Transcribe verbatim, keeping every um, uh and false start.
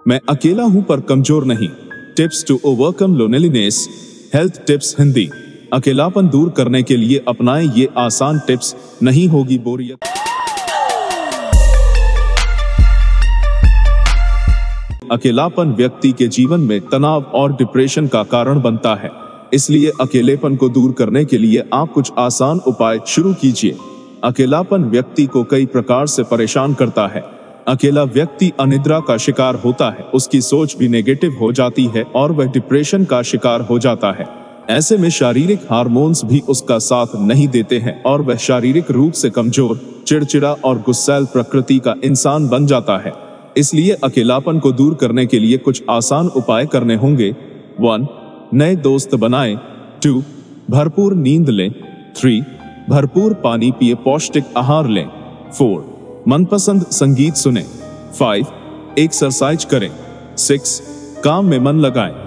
मैं अकेला हूं पर कमजोर नहीं। Tips to overcome loneliness. Health tips Hindi. अकेलापन दूर करने के लिए अपनाएं ये आसान टिप्स, नहीं होगी बोरियत। अकेलापन व्यक्ति के जीवन में तनाव और डिप्रेशन का कारण बनता है, इसलिए अकेलेपन को दूर करने के लिए आप कुछ आसान उपाय शुरू कीजिए। अकेलापन व्यक्ति को कई प्रकार से परेशान करता है। अकेला व्यक्ति अनिद्रा का शिकार होता है, उसकी सोच भी नेगेटिव हो जाती है और वह डिप्रेशन का शिकार हो जाता है। ऐसे में शारीरिक हार्मोन्स भी उसका साथ नहीं देते हैं और वह शारीरिक रूप से कमजोर, चिड़चिड़ा और गुस्सैल प्रकृति का इंसान बन जाता है। इसलिए अकेलापन को दूर करने के लिए कुछ आसान उपाय करने होंगे। वन, नए दोस्त बनाएं। टू, भरपूर नींद लें। थ्री, भरपूर पानी पिए, पौष्टिक आहार लें। फोर, मनपसंद संगीत सुनें। फाइव, एक्सरसाइज करें। सिक्स, काम में मन लगाएं।